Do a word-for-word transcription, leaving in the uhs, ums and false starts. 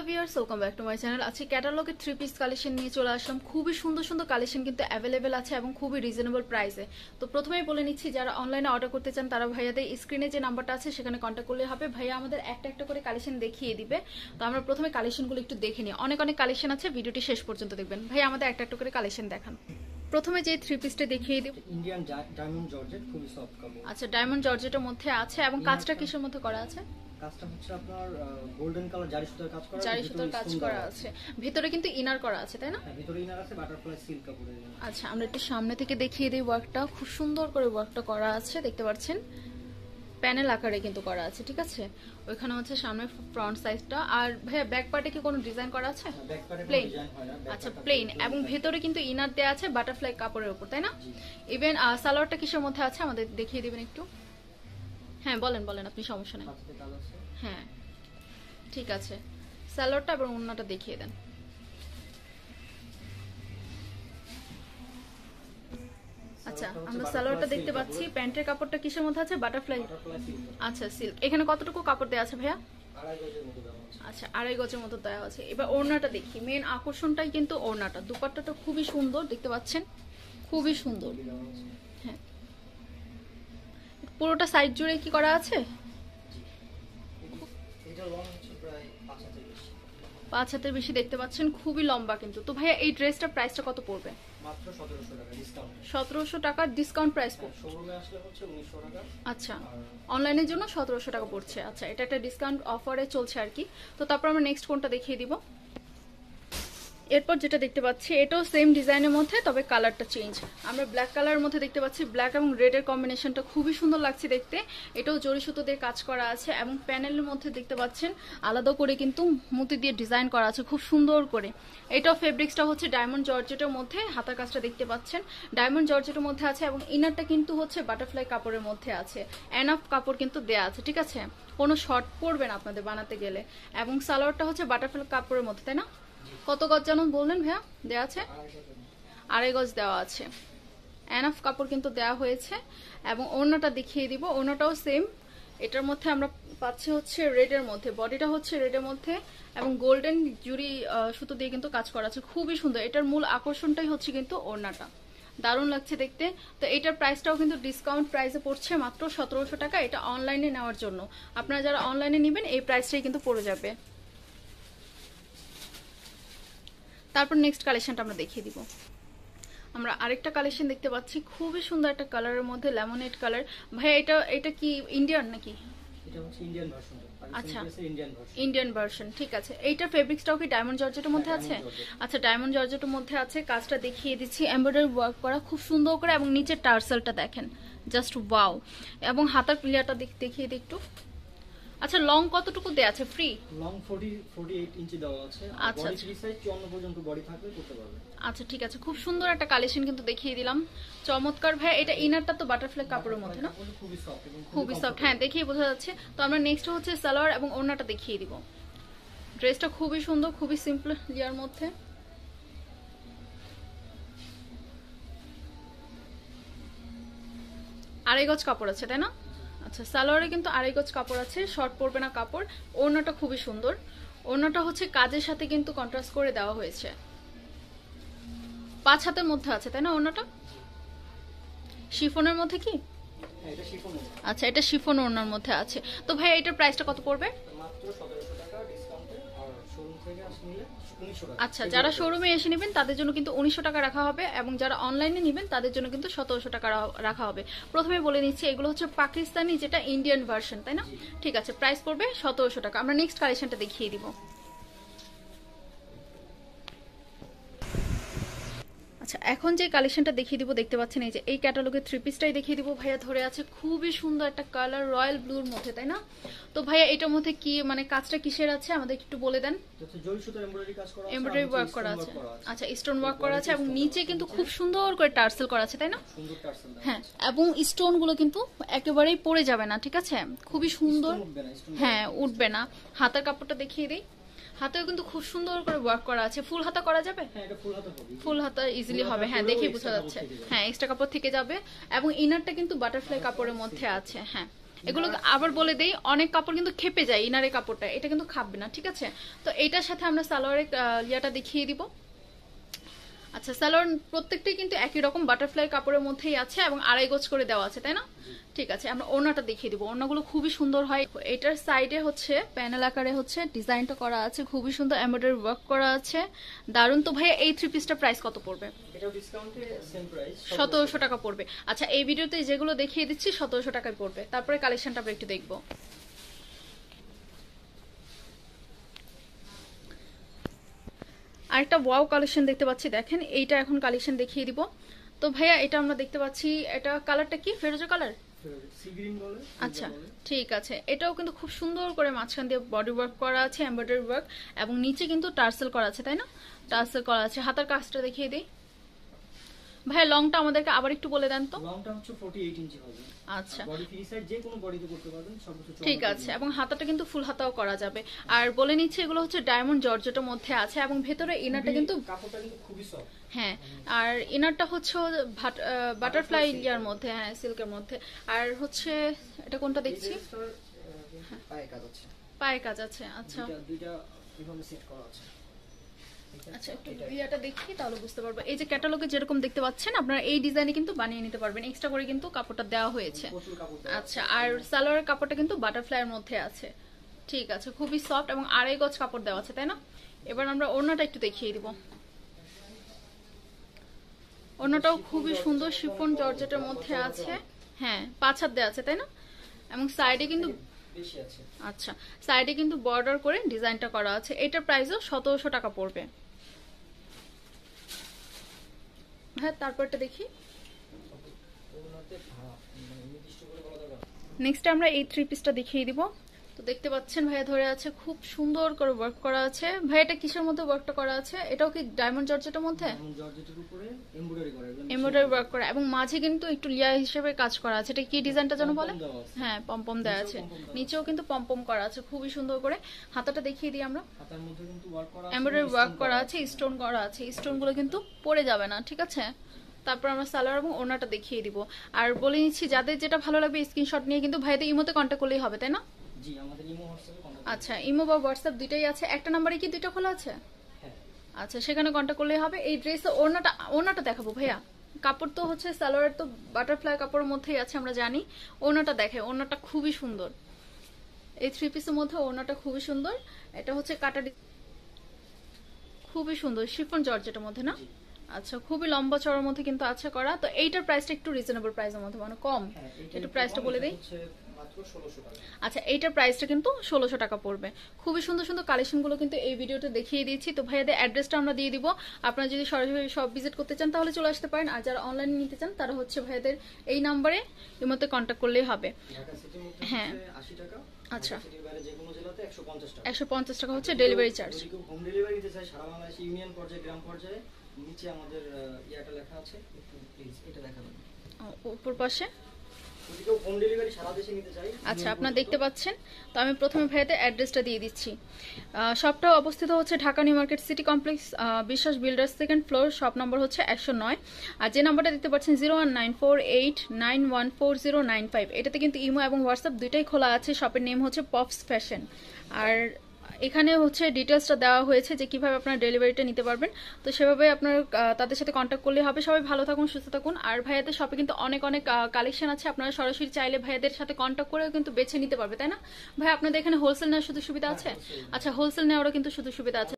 Viewers, welcome back to my channel. আজকে ক্যাটালগের three piece collection নিয়ে চলে আসলাম। খুবই সুন্দর সুন্দর কালেকশন কিন্তু অ্যাভেলেবেল আছে এবং খুবই রিজনেবল প্রাইসে। তো প্রথমেই বলে নিচ্ছি, যারা অনলাইনে অর্ডার করতে চান তারা ভাইয়াদের স্ক্রিনে যে নাম্বারটা আছে সেখানে কন্ট্যাক্ট করলে হবে। ভাইয়া আমাদের একটা একটা করে কালেকশন দেখিয়ে দিবে। তো আমরা প্রথমে কালেকশনগুলো একটু দেখে নিই। অনেক অনেক কালেকশন আছে, ভিডিওটি শেষ পর্যন্ত দেখবেন। ভাইয়া আমাদের একটা একটা করে কালেকশন দেখান। প্রথমে যে থ্রি পিসটা দেখিয়ে দিব, ইন্ডিয়ান ডায়মন্ড জর্জেট, খুবই সফট কাপড়। আচ্ছা, ডায়মন্ড জর্জেটের মধ্যে আছে এবং কাজটা কিসের মধ্যে করা আছে? কাজটা হচ্ছে আপনার গোল্ডেন কালার জারি সুতার কাজ করা, জারি সুতার কাজ করা আছে। ভিতরে কিন্তু ইনার করা আছে, তাই না? হ্যাঁ, ভিতরে ইনার আছে, বাটারফ্লাই সিল্ক কাপড়ের। আচ্ছা, আমরা একটু সামনে থেকে দেখিয়ে দিই। ওয়ার্কটা খুব সুন্দর করে ওয়ার্কটা করা আছে, দেখতে পাচ্ছেন প্যানেল আকারে কিন্তু করা আছে। ঠিক আছে, ওইখানে হচ্ছে সামনে ফ্রন্ট সাইজটা। আর ভাইয়া ব্যাক পার্টে কি কোনো ডিজাইন করা আছে? প্লেন। আচ্ছা, প্লেন এবং ভেতরে কিন্তু ইনার দেয়া আছে বাটারফ্লাই কাপড়ের উপর, তাই না? ইভেন সালোয়ারটা কিসের মধ্যে আছে আমাদের দেখিয়ে দিবেন একটু। হ্যাঁ বলেন বলেন, আপনি, সমস্যা নেই। হ্যাঁ ঠিক আছে, সালোয়ারটা এবং ওড়নাটা দেখিয়ে দেন। আচ্ছা, আমরা সালোয়ারটা দেখতে পাচ্ছি। প্যান্টের কাপড়টা কিসের মধ্যে আছে? বাটারফ্লাই। আচ্ছা, সিল্ক। এখানে কতটুকু কাপড় দেওয়া আছে ভাইয়া? আচ্ছা, আড়াই গজের মতো দেওয়া আছে। এবার ওড়নাটা দেখি। মেন আকর্ষণটাই কিন্তু ওড়নাটা। দুপাট্টাটা খুবই সুন্দর, দেখতে পাচ্ছেন, খুবই সুন্দর। হ্যাঁ, পুরোটা সাইড জুড়ে কি করা আছে? পাঁচ হাতের বেশি দেখতে পাচ্ছেন, খুবই লম্বা কিন্তু। তো ভাইয়া এই ড্রেসটার প্রাইসটা কত পড়বে? মাত্র সতেরোশো টাকা ডিসকাউন্ট। সতেরোশো টাকা ডিসকাউন্ট প্রাইস পড়বে। শোরুমে আসলে হচ্ছে উনিশশো টাকা। আচ্ছা, অনলাইনের জন্য সতেরোশো টাকা পড়ছে। আচ্ছা, এটা একটা ডিসকাউন্ট অফারে চলছে আর কি। তো তারপর আমরা নেক্সট কোনটা দেখিয়ে দিব। এরপর যেটা দেখতে পাচ্ছি, এটাও সেম ডিজাইনের মধ্যে, তবে কালারটা চেঞ্জ। আমরা ব্ল্যাক কালারের মধ্যে দেখতে পাচ্ছি। ব্ল্যাক এবং রেডের কম্বিনেশনটা খুবই সুন্দর লাগছে দেখতে। এটাও জরি সুতো দিয়ে কাজ করা আছে এবং প্যানেলের মধ্যে দেখতে পাচ্ছেন আলাদা করে কিন্তু মুতি দিয়ে ডিজাইন করা আছে খুব সুন্দর করে। এটাও ফেব্রিক্সটা হচ্ছে ডায়মন্ড জর্জেটের মধ্যে। হাতার কাজটা দেখতে পাচ্ছেন ডায়মন্ড জর্জেটের মধ্যে আছে এবং ইনারটা কিন্তু হচ্ছে বাটারফ্লাই কাপড়ের মধ্যে আছে। এনাফ কাপড় কিন্তু দেয়া আছে, ঠিক আছে, কোনো শর্ট পড়বে না আপনাদের বানাতে গেলে। এবং সালোয়ারটা হচ্ছে বাটারফ্লাই কাপড়ের মধ্যে, তাই না? কত গজ যেন বললেন ভাইয়া দেওয়া আছে? আড়াই গজ দেওয়া আছে। এনাফ কাপড় কিন্তু দেওয়া হয়েছে। এবং ওড়নাটা দেখিয়ে দিব। ওড়নাটাও সেম। এটার মধ্যে আমরা পাচ্ছি হচ্ছে রেডের মধ্যে, বডিটা হচ্ছে রেডের মধ্যে এবং গোল্ডেন জুরি সুতো দিয়ে কিন্তু কাজ করা আছে, খুবই সুন্দর। এটার মূল আকর্ষণটাই হচ্ছে কিন্তু ওড়নাটা, দারুণ লাগছে দেখতে। তো এটার প্রাইসটাও কিন্তু ডিসকাউন্ট প্রাইসে পড়ছে মাত্র সতেরোশো টাকা। এটা অনলাইনে নেওয়ার জন্য, আপনারা যারা অনলাইনে নেবেন এই প্রাইসটাই কিন্তু পড়ে যাবে। তারপর নেক্সট কালেকশনটা আমরা দেখিয়ে দিব। আমরা আরেকটা কালেকশন দেখতে পাচ্ছি, খুবই সুন্দর একটা কালারের মধ্যে, লেমনেড কালার। ভাই এটা এটা কি ইন্ডিয়ান নাকি? এটা হচ্ছে ইন্ডিয়ান ভার্সন। আচ্ছা, ইন্ডিয়ান ভার্সন। ইন্ডিয়ান ভার্সন, ঠিক আছে। এইটা ফেব্রিক্সটাও কি ডায়মন্ড জর্জেটের মধ্যে আছে? আচ্ছা, ডায়মন্ড জর্জেটের মধ্যে আছে। কাজটা দেখিয়ে দিচ্ছি, এমব্রয়ডারি ওয়ার্ক করা খুব সুন্দর করে এবং নিচের টার্সেলটা দেখেন, জাস্ট ওয়াও। এবং হাতার ক্লিয়ারটা দেখিয়ে দিই একটু। আচ্ছা, লং কতটুকু দেয়া আছে? ফ্রি লং চল্লিশ চল্লিশ ইঞ্চি দেওয়া আছে। আচ্ছা, বডি ফ্রি সাইজ চুয়ান্ন পর্যন্ত বডি থাকবে, করতে পারবে। আচ্ছা ঠিক আছে, খুব সুন্দর একটা কালেকশন কিন্তু দেখিয়ে দিলাম, চমৎকার। ভাই এটা ইনারটা তো বাটারফ্লাই কাপড়ের মধ্যে না? খুবই সফট এবং খুবই সফট, হ্যাঁ দেখিয়ে বোঝা যাচ্ছে। তো আমরা নেক্সট হচ্ছে সালোয়ার এবং ওড়নাটা দেখিয়ে দিব। ড্রেসটা খুবই সুন্দর, খুবই সিম্পল ইয়ার মধ্যে। আড়াই গজ কাপড় আছে, তাই না? আচ্ছা, সালোয়ারে কিন্তু আড়াই গজ কাপড় আছে, শর্ট পড়বে না কাপড়। ওড়নাটা খুবই সুন্দর। ওড়নাটা হচ্ছে কাজের সাথে কিন্তু কন্ট্রাস্ট করে দেওয়া হয়েছে। পাঁচ হাতের মধ্যে আছে, তাই না? ওড়নাটা শিফনের মধ্যে কি? এটা শিফন। আচ্ছা, এটা শিফন ওড়নার মধ্যে আছে। তো ভাই এটার প্রাইসটা কত পড়বে? মাত্র সতেরোশো টাকা ডিসকাউন্টে। আর শোরুম থেকে আসলে উনিশশো টাকা। আচ্ছা, যারা শোরুমে এসে নেবেন তাদের জন্য কিন্তু উনিশশো টাকা রাখা হবে এবং যারা অনলাইনে নেবেন তাদের জন্য কিন্তু সতেরোশো টাকা রাখা হবে। প্রথমে বলে নিচ্ছি, এগুলো হচ্ছে পাকিস্তানি, যেটা ইন্ডিয়ান ভার্সন, তাই না? ঠিক আছে, প্রাইস পড়বে সতেরোশো টাকা। আমরা নেক্সট কালেকশনটা দেখিয়ে দিব। আচ্ছা, এখন যে কালেকশনটা দেখিয়ে দিব দেখতে পাচ্ছেন, এই যে এই ক্যাটালগের থ্রি পিসটাই দেখিয়ে দিব। ভাইয়া ধরে আছে, খুবই সুন্দর একটা কালার, রয়্যাল ব্লুর মধ্যে, তাই না? তো ভাইয়া এটার মধ্যে কি মানে কাজটা কিসের আছে আমাদের একটু বলে দেন। জরি সুতার এমব্রয়ডারি কাজ করা আছে, এমব্রয়ডারি ওয়ার্ক করা আছে। আচ্ছা, স্টোন ওয়ার্ক করা আছে এবং নিচে কিন্তু খুব সুন্দর করে টার্সেল করা আছে, তাই না? সুন্দর টার্সেল। হ্যাঁ, এবং স্টোন গুলো কিন্তু একেবারেই পড়ে যাবে না, ঠিক আছে, খুবই সুন্দর। হ্যাঁ, উঠবে না। হাতার কাপড়টা দেখিয়ে দিই। হাতেও কিন্তু খুব সুন্দর করে ওয়ার্ক করা আছে। ফুল হাতা করা যাবে? হ্যাঁ, এটা ফুল হাতা হবে। ফুল হাতা ইজিলি হবে, হ্যাঁ দেখেই বোঝা যাচ্ছে। হ্যাঁ, এক্সট্রা কাপড় থেকে যাবে এবং ইনারটা কিন্তু বাটারফ্লাই কাপড়ের মধ্যে আছে। হ্যাঁ, এগুলো আবার বলে দেই, অনেক কাপড় কিন্তু খেপে যায় ইনারের কাপড়টা, এটা কিন্তু খাবে না, ঠিক আছে। তো এইটার সাথে আমরা সালোয়ারের ইয়াটা দেখিয়ে দিব। আচ্ছা, সালোয়ার প্রত্যেকটাই কিন্তু একই রকম বাটারফ্লাই কাপড়ের মধ্যেই আছে এবং আড়াই গজ করে দেওয়া আছে, তাই না? ঠিক আছে, আমরা ওড়নাটা দেখিয়ে দিব। ওড়নাগুলো খুবই সুন্দর হয়। এটার সাইডে হচ্ছে প্যানেল আকারে হচ্ছে ডিজাইনটা করা আছে, খুবই সুন্দর এমব্রয়ডারি ওয়ার্ক করা আছে, দারুন। তো ভাইয়া এই থ্রি পিসটা প্রাইস কত পড়বে? এটাও ডিসকাউন্টে সেম প্রাইস সতেরোশো টাকা পড়বে। আচ্ছা, এই ভিডিওতে যেগুলো দেখিয়ে দিচ্ছি সতেরোশো টাকায় পড়বে। তারপরে কালেকশনটা আমরা একটু দেখবো। আরেকটা ওয়াও কালেকশন দেখতে পাচ্ছি, দেখেন এইটা এখন কালেকশন দেখিয়ে দিব। তো ভাইয়া এটা আমরা দেখতে পাচ্ছি, এটা কালারটা কি ফেরোজা কালার? সি গ্রিন বলে। আচ্ছা, ঠিক আছে। এটাও কিন্তু খুব সুন্দর করে মাঝখান দিয়ে বডি ওয়ার্ক করা আছে, এমব্রয়ডারি ওয়ার্ক, এবং নিচে কিন্তু টার্সেল করা আছে, তাই না? টার্সেল করা আছে। হাতার কাজটা দেখিয়ে দিই ভাইয়া। লংটা আমাদেরকে আবার একটু বলে দেন তো। লংটা হচ্ছে আটচল্লিশ ইঞ্চি হবে। আচ্ছা, বডি ফ্রি সাইজ যে কোনো বডিতে করতে পারবেন, সর্বোচ্চ। ঠিক আছে, এবং হাতাটা কিন্তু ফুল হাতাও করা যাবে। আর বলে নিচ্ছে এগুলো হচ্ছে ডায়মন্ড জর্জেটের মধ্যে আছে, এবং ভেতরে ইনারটা কিন্তু কাপড়টা কিন্তু খুবই সফট। হ্যাঁ, আর ইনারটা হচ্ছে বাটারফ্লাই ইয়ার মধ্যে, হ্যাঁ সিল্কের মধ্যে। আর হচ্ছে এটা কোনটা দেখছি? পায়ে কাজ আছে। পায়ে কাজ আছে। আচ্ছা দুইটা এভাবে সেট করা আছে। আচ্ছা, একটু ইয়াটা দেখি তাহলে বুঝতে পারবো। এই যে ক্যাটালগে যেরকম দেখতে পাচ্ছেন আপনারা এই ডিজাইনে কিন্তু বানিয়ে নিতে পারবেন, এক্সট্রা করে কিন্তু কাপড়টা দেওয়া হয়েছে। আচ্ছা, আর সালোয়ারের কাপড়টা কিন্তু বাটারফ্লাইয়ের মধ্যে আছে, ঠিক আছে, খুবই সফট এবং আড়াই গজ কাপড় দেওয়া আছে, তাই না? এবার আমরা ওড়নাটা একটু দেখিয়ে দিব। ওড়নাটাও খুবই সুন্দর শিফন জর্জেটের মধ্যে আছে, হ্যাঁ পাঁচ হাত দেওয়া আছে, তাই না? এবং সাইডে কিন্তু বেশি আছে। আচ্ছা, সাইডে কিন্তু বর্ডার করে ডিজাইনটা করা আছে। এটার প্রাইসও সতেরোশো টাকা পড়বে। হ্যাঁ, তারপরটা দেখি। নেক্সট আমরা এই থ্রি পিসটা দেখিয়ে দিব। তো দেখতে পাচ্ছেন ভাইয়া ধরে আছে, খুব সুন্দর করে ওয়ার্ক করা আছে। ভাই এটা কিসের মধ্যে ওয়ার্কটা করা আছে? এটাও কি ডায়মন্ড জর্জেটের মধ্যে? জর্জেটের উপরে এমব্রয়ডারি করা, এমব্রয়ডারি ওয়ার্ক করা, এবং মাঝে কিন্তু একটু লিয়া হিসেবে কাজ করা আছে। এটা কি ডিজাইনটা যেন বলে? হ্যাঁ, পমপম দেওয়া আছে, নিচেও কিন্তু পমপম করা আছে খুবই সুন্দর করে। হাতাটা দেখিয়ে দিই আমরা। হাতার মধ্যে কিন্তু ওয়ার্ক করা আছে, এমব্রয়ডারি ওয়ার্ক করা আছে, স্টোন করা আছে। স্টোনগুলো কিন্তু পড়ে যাবে না, ঠিক আছে? তারপর আমরা সালোয়ার এবং ওড়নাটা দেখিয়ে দিব। আর বলে নিচ্ছি, যাদের যেটা ভালো লাগবে স্ক্রিনশট নিয়ে কিন্তু ভাইদের ইমোতে কন্ট্যাক্ট করলেই হবে, তাই না? জি, আমাদের ইমো হোয়াটসঅ্যাপে কন্টাক্ট। আচ্ছা, ইমো বা হোয়াটসঅ্যাপ দুইটাই আছে। একটা নম্বরে কি দুইটা খোলা আছে? হ্যাঁ। আচ্ছা, সেখানে কন্ট্যাক্ট করলেই হবে। এই ড্রেস ওড়নাটা ওড়নাটা দেখাবো ভাইয়া। কাপড় তো হচ্ছে সালোয়ার তো বাটারফ্লাই কাপড়ের মধ্যেই আছে, আমরা জানি। ওড়নাটা দেখে, ওড়নাটা খুবই সুন্দর। এই থ্রি পিসের মধ্যে ওড়নাটা খুবই সুন্দর। এটা হচ্ছে কাটা, খুবই সুন্দর শিফন জর্জেটের মধ্যে, না? আচ্ছা, খুবই লম্বা চড়ার মধ্যে কিন্তু আছে করা। তো এইটার প্রাইসটা একটু রিজনেবল প্রাইসের মধ্যে, মানে কম। একটু প্রাইসটা বলে দেই। আচ্ছা, এইটার প্রাইসটা কিন্তু ষোলোশো টাকা পড়বে। খুবই সুন্দর সুন্দর কালেকশনগুলো কিন্তু এই ভিডিওতে দেখিয়ে দিয়েছি। তো ভাইয়াদের অ্যাড্রেসটা আমরা দিয়ে দিব। আপনারা যদি সরাসরি সব ভিজিট করতে চান তাহলে চলে আসতে পারেন, আর যারা অনলাইনে নিতে চান তারা হচ্ছে ভাইয়াদের এই নাম্বারে এর মধ্যে কন্ট্যাক্ট করলেই হবে। হ্যাঁ, আচ্ছা, একশো পঞ্চাশ টাকা হচ্ছে ডেলিভারি চার্জ। হোম ডেলিভারি দিতে চাই সারা বাংলাদেশে, ইউনিয়ন পর্যায়ে, গ্রাম পর্যায়ে। নিচে আমাদের ইয়াটা লেখা আছে, একটু প্লিজ এটা দেখাবেন। উপর পাশে হোম ডেলিভারি সারা দেশে নিতে চাই। আচ্ছা, আপনারা দেখতে পাচ্ছেন। তো আমি প্রথমে ভাইয়াদের অ্যাড্রেসটা দিয়ে দিচ্ছি। শপটা অবস্থিত হচ্ছে Dhaka new market city complex, Biswas builders, second floor, shop নম্বর হচ্ছে একশো নয়। আর যে নাম্বারটা দেখতে পাচ্ছেন zero one nine four eight nine one four zero nine five, এটাতে কিন্তু ইমো এবং হোয়াটসঅ্যাপ দুইটাই খোলা আছে। শপের নেম হচ্ছে পপস ফ্যাশন। আর এখানে হচ্ছে ডিটেলসটা দেওয়া হয়েছে যে কিভাবে আপনারা ডেলিভারিটা নিতে পারবেন। তো সেভাবে আপনার তাদের সাথে কন্ট্যাক্ট করলে হবে। সবাই ভালো থাকুন, সুস্থ থাকুন। আর ভাইয়াদের শপে কিন্তু অনেক অনেক কালেকশন আছে, আপনারা সরাসরি চাইলে ভাইয়াদের সাথে কন্ট্যাক্ট করেও কিন্তু বেছে নিতে পারবে, তাই না ভাই? আপনাদের এখানে হোলসেল নেওয়ার সুযোগ সুবিধা আছে? আচ্ছা, হোলসেল নেওয়ারও কিন্তু সুযোগ সুবিধা আছে।